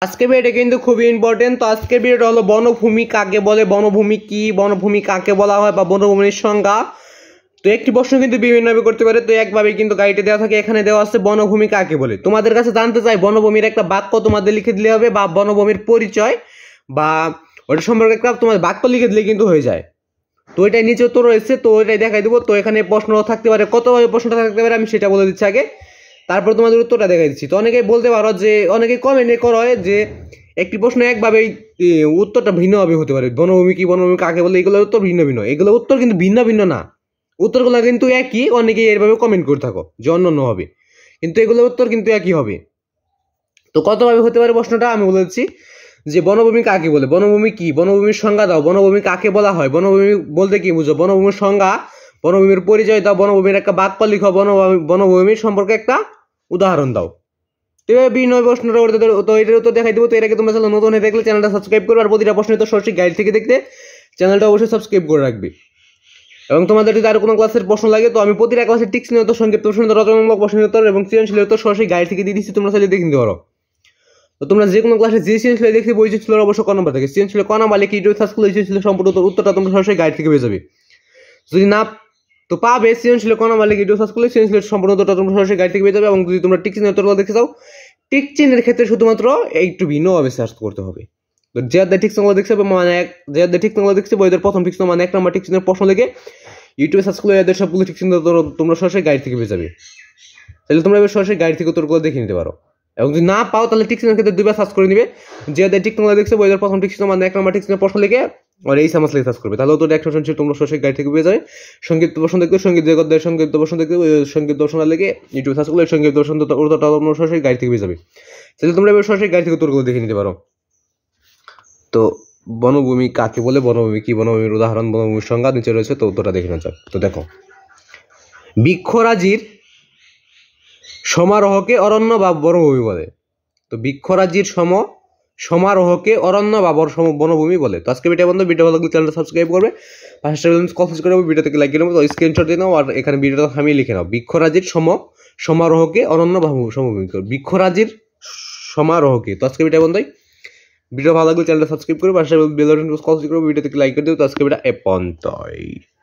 আজকে ভিডিওটা কিন্তু খুবই ইম্পর্টেন্ট। তো আজকের ভিডিওটা হলো বনভূমি কাকে বলে, বনভূমি কি, বনভূমি কাকে বলা হয় বা বনভূমির সংজ্ঞা। তো একটি প্রশ্ন কিন্তু বিভিন্নভাবে করতে পারে। তো একভাবে কিন্তু গাইডে দেওয়া থাকে, এখানে দেওয়া আছে বনভূমি কাকে বলে। তোমাদের কাছে জানতে চাই বনভূমির একটা বাক্য তোমাদের লিখে দিলে হবে, বা বনভূমির পরিচয় বা ওটা সম্পর্কে একটা তোমাদের বাক্য লিখে দিলে কিন্তু হয়ে যায়। তো এটাই নিচে উত্তর রয়েছে, তো ওইটাই দেখাই দেবো। তো এখানে প্রশ্ন থাকতে পারে, কতভাবে প্রশ্নটা থাকতে পারে আমি সেটা বলে দিচ্ছি আগে, তারপর তোমাদের উত্তরটা দেখাই দিচ্ছি। তো অনেকেই বলতে পারো যে, অনেকেই কমেন্টে করো যে একটি প্রশ্ন একভাবেই উত্তরটা ভিন্নভাবে হতে পারে, বনভূমি কি, বনভূমি কাকে বলে, এগুলোর উত্তর ভিন্ন ভিন্ন। এগুলো উত্তর কিন্তু ভিন্ন ভিন্ন না, উত্তরগুলো কিন্তু একই। অনেকেই এরভাবে কমেন্ট করে থাকো যে অন্য হবে, কিন্তু এগুলোর উত্তর কিন্তু একই হবে। তো কতভাবে হতে পারে প্রশ্নটা আমি বলে দিচ্ছি যে বনভূমি কাকে বলে, বনভূমি কি, বনভূমির সংজ্ঞা দাও, বনভূমি কাকে বলা হয়, বনভূমি বলতে কি বুঝো, বনভূমির সংজ্ঞা, বনভূমির পরিচয় দাও, বনভূমির একটা বাক্য লিখো, বনভূমির সম্পর্কে একটা উদাহরণ দাও। তো এভাবে বিভিন্ন প্রশ্নটা করতে, তো এটার উত্তর দেখাই দেবো। তো এর আগে তোমরা চ্যানেল নতুন হয়ে দেখলে চ্যানেলটা সাবস্ক্রাইব করবে, আর প্রতিটা প্রশ্নের তো সঠিক গাইড থেকে দেখতে চ্যানেলটা অবশ্যই সাবস্ক্রাইব করে রাখবে। এবং তোমাদের যদি আরো কোনো ক্লাসের প্রশ্ন লাগে, তো আমি প্রতিটা ক্লাসের টিক্স নিয়ত, সংক্ষিপ্ত প্রশ্ন, রচনামূলক প্রশ্ন উত্তর এবং সৃজনশীল উত্তর সরাসরি গাইড থেকে দিয়ে দিচ্ছি, তোমরা চাইলে দেখে নিতে পারো। তো তোমরা যে কোনো ক্লাসে যে সৃজনশীল দেখছি বই ছিল অবশ্যই ক নম্বর থেকে, সৃজনশীল ক নাম্বার লিখে ইউটিউব সার্চ করলে সৃজনশীল সম্পূর্ণ উত্তরটা তোমরা সরাসরি গাইড থেকে পেয়ে যাবে। যদি না তো পাবে, সৃজনশীল ক নাম্বার লিখে ইউটিউব সার্চ করলে সৃজনশীল সম্পূর্ণ উত্তরটা তোমরা সরাসরি গাইড থেকে পেয়ে যাবে। এবং যদি তোমরা টিক চিহ্নের উত্তরগুলো দেখতে চাও, টিক চিহ্নের ক্ষেত্রে শুধুমাত্র একটু ভিন্নভাবে সার্চ করতে হবে। তো যে ঠিক চিহ্নগুলো দেখছে মানে যে ঠিক চিহ্নগুলো দেখছে বইদের প্রথম ঠিক চিহ্ন মানে 1 নম্বর ঠিক চিহ্নের প্রশ্ন লিখে ইউটিউবে সার্চ করলে এদের সবগুলো ঠিক চিহ্ন তোমরা সরাসরি গাইড থেকে পেয়ে যাবে। তাহলে তোমরা এবার সরাসরি গাইড থেকে উত্তরগুলো দেখে নিতে পারো। এবং যদি না পাও তাহলে টিক চিহ্নের ক্ষেত্রে দুইবার সার্চ করে নিবে, যে ঠিক চিহ্নগুলো দেখছে বইদের প্রথম ঠিক চিহ্ন মানে 1 নম্বর ঠিক চিহ্নের প্রশ্ন লিখে আর এই সামাস লিখে সার্চ করবে, তাহলে তো একটা শুনছি তোমরা সরাসরি গাইড থেকে পেয়ে যাবে। সংক্ষিপ্ত প্রশ্ন দেখতে, সংগীত জগতের সংক্ষিপ্ত প্রশ্ন দেখতে, সংক্ষিপ্ত প্রশ্ন লিখে ইউটিউবে সার্চ করলে সংক্ষিপ্ত প্রশ্ন উত্তরটা তোমরা সরাসরি গাইড থেকে পেয়ে যাবে। তাহলে তোমরা এবার সরাসরি গাইড থেকে উত্তরগুলো দেখে নিতে পারো। তো বনভূমি কাকে বলে, বনভূমি কি, বনভূমির উদাহরণ, বনভূমির সংজ্ঞা নিচে রয়েছে, তো উত্তরটা দেখে নেওয়া যাক। তো দেখো, বৃক্ষরাজির সমারোহকে অরণ্য বা বনভূমি বলে। তো বৃক্ষরাজির সমারোহকে অরণ্য বা বনভূমি বলে। তো আজকে ভিডিও বন্ধু, ভিডিও ভালো লাগলে চ্যানেলটা সাবস্ক্রাইব করবে, পাশে কমেন্ট করে ভিডিও থেকে লাইক দিয়ে নেবো, তো স্ক্রিনশট দিয়ে নাও আর এখানে ভিডিওটা থামিয়ে লিখে নাও, বৃক্ষরাজির সমারোহকে অরণ্য বা সমভূমি, বৃক্ষরাজির সমারোহকে। তো আজকে ভিডিও বন্ধু, ভিডিও ভালো লাগলে চ্যানেলটা সাবস্ক্রাইব করে পাশে বেল আইকন প্রেস করে ভিডিও থেকে লাইক করে দিও। তো আজকে ভিডিও এ পর্যন্তই।